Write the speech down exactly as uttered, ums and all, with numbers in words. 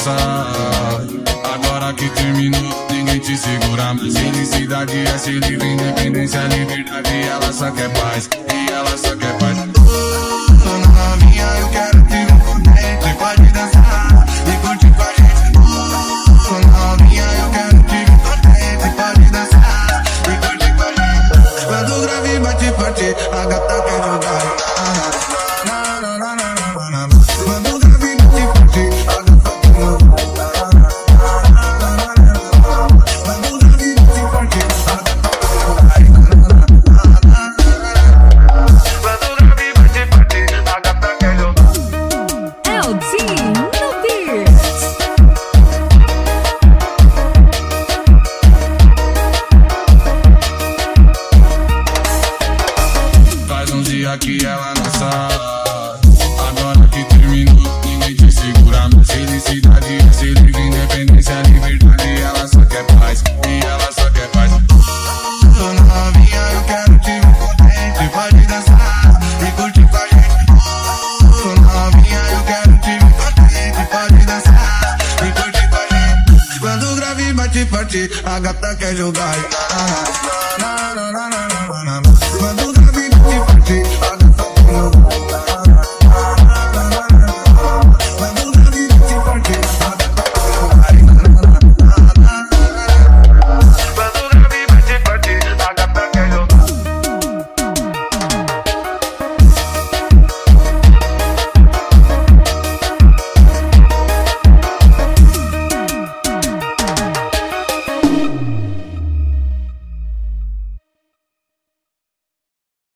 nossa. Agora que terminou, ninguém te segura mais. Felicidade é ser livre, independência é liberdade. Ela só quer paz, e ela só quer paz. Dona novinha, eu quero te ver contente. Pode dançar e curtir com a gente. Dona novinha, eu quero te ver contente. Pode dançar e curtir com a gente. Quando o grave bate forte, a gata quer jogar. Quando o grave bate forte, a gata quer jogar. Que ela não sabe. Agora que terminou, ninguém te segura mais. Felicidade é ser livre, independência é liberdade. Ela só quer paz, e ela só quer paz. Dona novinha, eu quero te ver contente. Pode dançar e curtir com a gente. Dona novinha, eu quero te ver contente. Pode dançar e curtir com a gente. Quando o grave bate forte, a gata quer jogar. Quando o grave bate forte, a gata quer jogar.